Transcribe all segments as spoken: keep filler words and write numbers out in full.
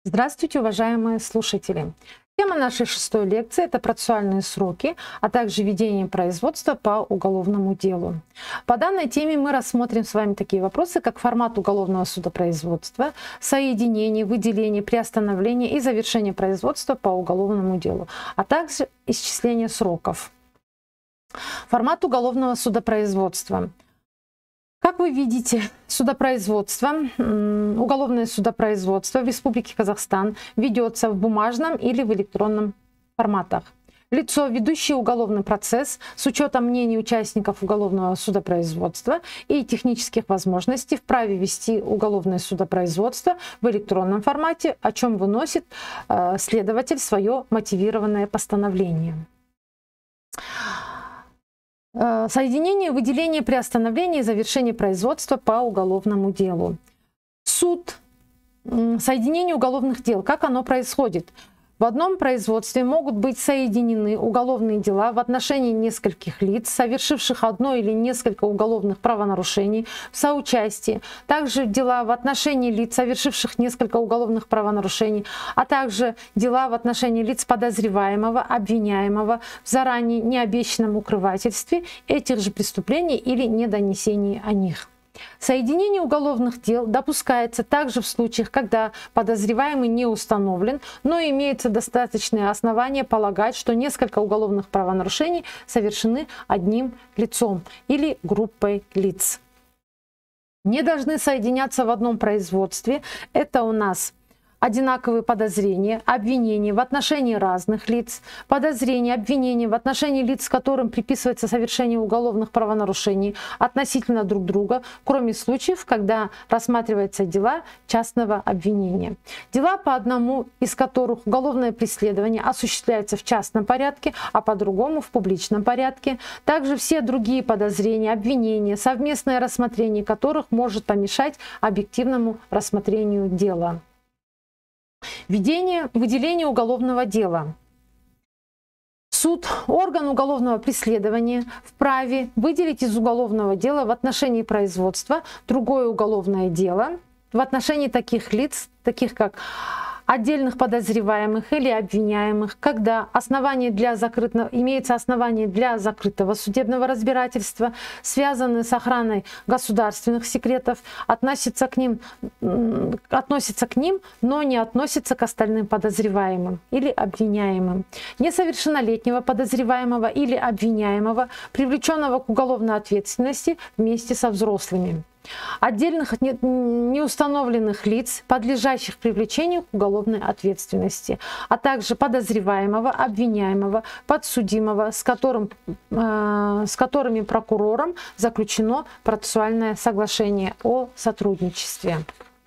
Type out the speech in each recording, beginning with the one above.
Здравствуйте, уважаемые слушатели! Тема нашей шестой лекции – это процессуальные сроки, а также ведение производства по уголовному делу. По данной теме мы рассмотрим с вами такие вопросы, как формат уголовного судопроизводства, соединение, выделение, приостановление и завершение производства по уголовному делу, а также исчисление сроков. Формат уголовного судопроизводства. Как вы видите, судопроизводство, уголовное судопроизводство в Республике Казахстан ведется в бумажном или в электронном форматах. Лицо, ведущее уголовный процесс, с учетом мнений участников уголовного судопроизводства и технических возможностей, вправе вести уголовное судопроизводство в электронном формате, о чем выносит э, следователь свое мотивированное постановление. Соединение, выделение, приостановление и завершение производства по уголовному делу. Суд, соединение уголовных дел. Как оно происходит? В одном производстве могут быть соединены уголовные дела в отношении нескольких лиц, совершивших одно или несколько уголовных правонарушений в соучастии, также дела в отношении лиц, совершивших несколько уголовных правонарушений, а также дела в отношении лиц подозреваемого, обвиняемого в заранее необещанном укрывательстве этих же преступлений или недонесении о них. Соединение уголовных дел допускается также в случаях, когда подозреваемый не установлен, но имеется достаточные основания полагать, что несколько уголовных правонарушений совершены одним лицом или группой лиц. Не должны соединяться в одном производстве. Это у нас одинаковые подозрения, обвинения в отношении разных лиц, подозрения, обвинения в отношении лиц, которым приписывается совершение уголовных правонарушений относительно друг друга, кроме случаев, когда рассматриваются дела частного обвинения. Дела, по одному из которых уголовное преследование осуществляется в частном порядке, а по другому в публичном порядке. Также все другие подозрения, обвинения, совместное рассмотрение которых может помешать объективному рассмотрению дела. Ведение, выделение уголовного дела. Суд, орган уголовного преследования, вправе выделить из уголовного дела в отношении производства другое уголовное дело в отношении таких лиц, таких как отдельных подозреваемых или обвиняемых, когда основание для закрытого, имеется основание для закрытого судебного разбирательства, связанные с охраной государственных секретов, относятся к ним, относятся к ним, но не относятся к остальным подозреваемым или обвиняемым. Несовершеннолетнего подозреваемого или обвиняемого, привлеченного к уголовной ответственности вместе со взрослыми. Отдельных неустановленных лиц, подлежащих привлечению к уголовной ответственности, а также подозреваемого, обвиняемого, подсудимого, с, которым, э, с которыми прокурором заключено процессуальное соглашение о сотрудничестве.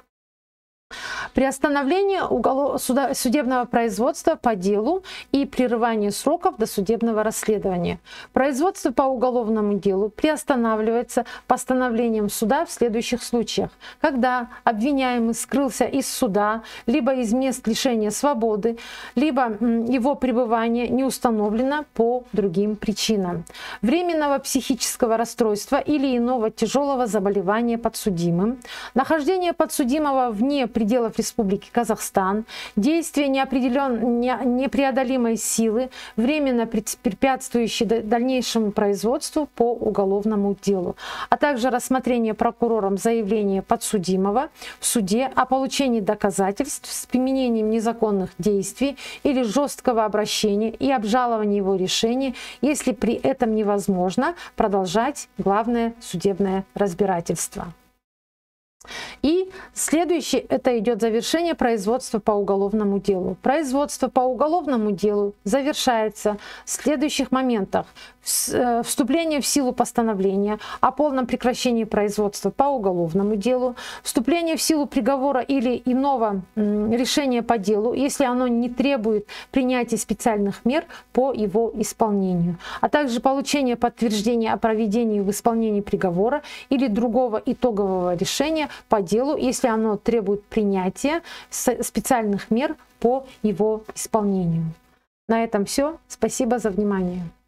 Приостановление судебного производства по делу и прерывание сроков досудебного расследования. Производство по уголовному делу приостанавливается постановлением суда в следующих случаях: когда обвиняемый скрылся из суда, либо из мест лишения свободы, либо его пребывание не установлено по другим причинам. Временного психического расстройства или иного тяжелого заболевания подсудимым. Нахождение подсудимого вне пределов Республики Казахстан, действие неопределен... непреодолимой силы, временно препятствующей дальнейшему производству по уголовному делу, а также рассмотрение прокурором заявления подсудимого в суде о получении доказательств с применением незаконных действий или жесткого обращения и обжалование его решения, если при этом невозможно продолжать главное судебное разбирательство. И следующее, это идет завершение производства по уголовному делу. Производство по уголовному делу завершается в следующих моментах: вступление в силу постановления о полном прекращении производства по уголовному делу, вступление в силу приговора или иного решения по делу, если оно не требует принятия специальных мер по его исполнению, а также получение подтверждения о проведении в исполнении приговора или другого итогового решения по делу, если оно требует принятия специальных мер по его исполнению. На этом все. Спасибо за внимание.